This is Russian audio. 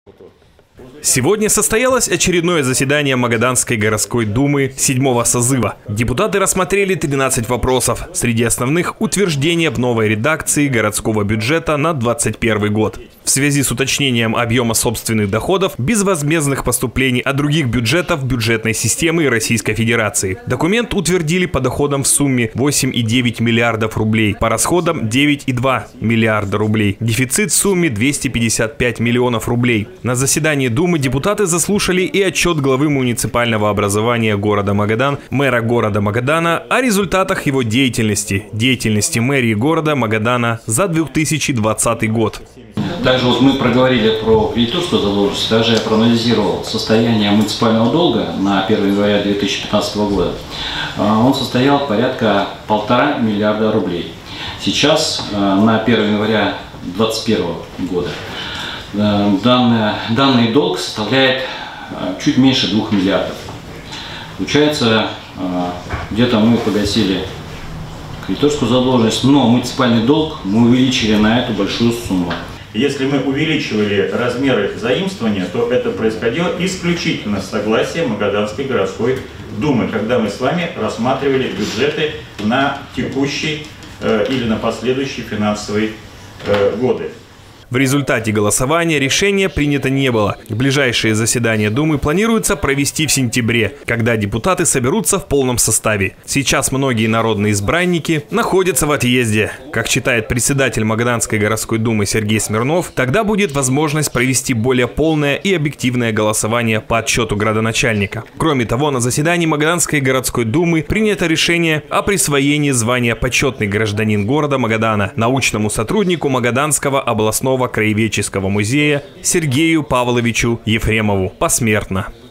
Сегодня состоялось очередное заседание Магаданской городской думы 7-го созыва. Депутаты рассмотрели 13 вопросов. Среди основных – утверждение новой редакции городского бюджета на 2021 год. В связи с уточнением объема собственных доходов, безвозмездных поступлений от других бюджетов бюджетной системы Российской Федерации. Документ утвердили по доходам в сумме 8,9 миллиардов рублей, по расходам 9,2 миллиарда рублей. Дефицит в сумме 255 миллионов рублей. На заседании Думы депутаты заслушали и отчет главы муниципального образования города Магадан, мэра города Магадана о результатах его деятельности мэрии города Магадана за 2020 год. Также мы проговорили про кредиторскую задолженность, также я проанализировал состояние муниципального долга на 1 января 2015 года. Он состоял порядка 1,5 миллиарда рублей. Сейчас, на 1 января 2021 года, данный долг составляет чуть меньше 2 миллиардов. Получается, где-то мы погасили кредиторскую задолженность, но муниципальный долг мы увеличили на эту большую сумму. Если мы увеличивали размеры заимствования, то это происходило исключительно с согласия Магаданской городской думы, когда мы с вами рассматривали бюджеты на текущий или на последующие финансовые годы. В результате голосования решения принято не было. Ближайшие заседания Думы планируется провести в сентябре, когда депутаты соберутся в полном составе. Сейчас многие народные избранники находятся в отъезде. Как считает председатель Магаданской городской думы Сергей Смирнов, тогда будет возможность провести более полное и объективное голосование по отчету градоначальника. Кроме того, на заседании Магаданской городской думы принято решение о присвоении звания «Почетный гражданин города Магадана» научному сотруднику Магаданского областного краеведческого музея Сергею Павловичу Ефремову посмертно.